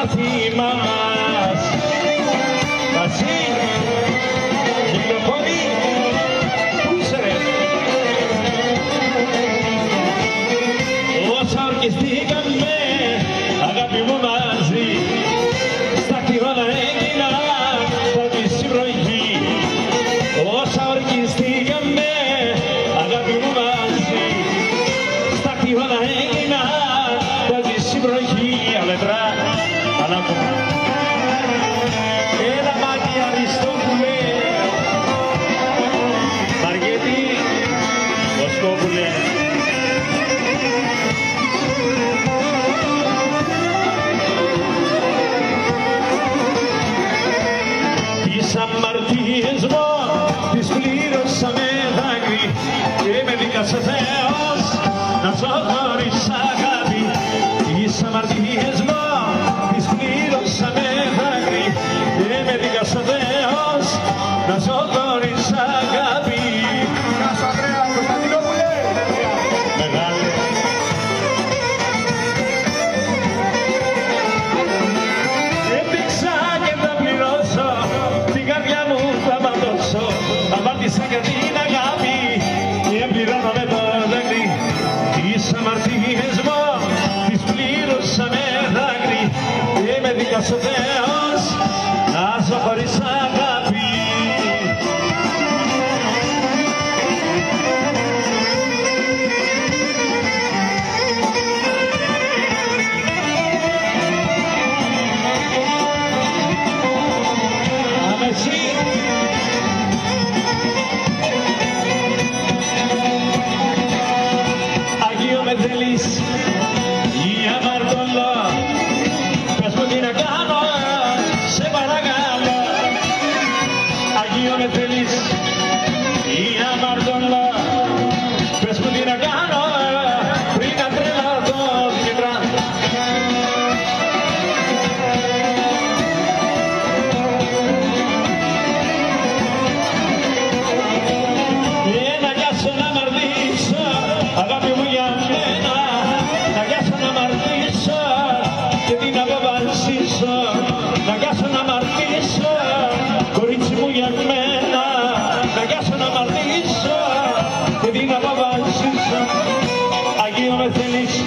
σπαθί μας. Μαζί, μικροφόνι, πού είσαι ρε? Όσα ορκιστήκαμε, αγάπη μου μαζί, στα κτηρόνα έγινα τα μισή βροχή. Όσα ορκιστήκαμε, αγάπη μου μαζί, στα κτηρόνα έγινα τα μισή βροχή. Αλετρά, ανάποδα. Έλα μάτι Αριστόπουλε, Μαργέτη, Βοσκόπουλε. Τις αμαρτίες μου τις πλήρωσα με δάκρυ και με δίκασε Θεός να ζω χωρίς αγάπη. Τις αμαρτίες μου τις πλήρωσα με δάκρυ και με δίκασε Θεός να ζω χωρίς αγάπη. Γεια σου Ανδρέα Κωνσταντινόπουλε. Μεγάλε. Έπαιξα και θα πληρώσω, την καρδιά μου θα ματώσω. Αμάρτησα για την αγάπη και πληρώνω με το δάκρυ. Τις αμαρτίες μου τις πλήρωσα με δάκρυ και με δίκασε ο Θεός να ζω χωρίς αγάπη. Αμεσί. Αγίο με θέλεις ή αμαρτωλό, πες μου τι να κάνω, σε παρακαλώ. Αγίο με θέλεις ή αμαρτωλό, πες μου τι να κάνω, πριν να τρελαθώ μικρά. Να γιάσω να μ' αρδίσω, αγάπη μου για μένα. Να γιάσω να μ' αρδίσω και την αποβασίσω. Να γιάσω να μ' αρδίσω, κορίτσι μου για μένα. Να γιάσω να μ' αρδίσω και την αποβασίσω. Αγίο με θέλεις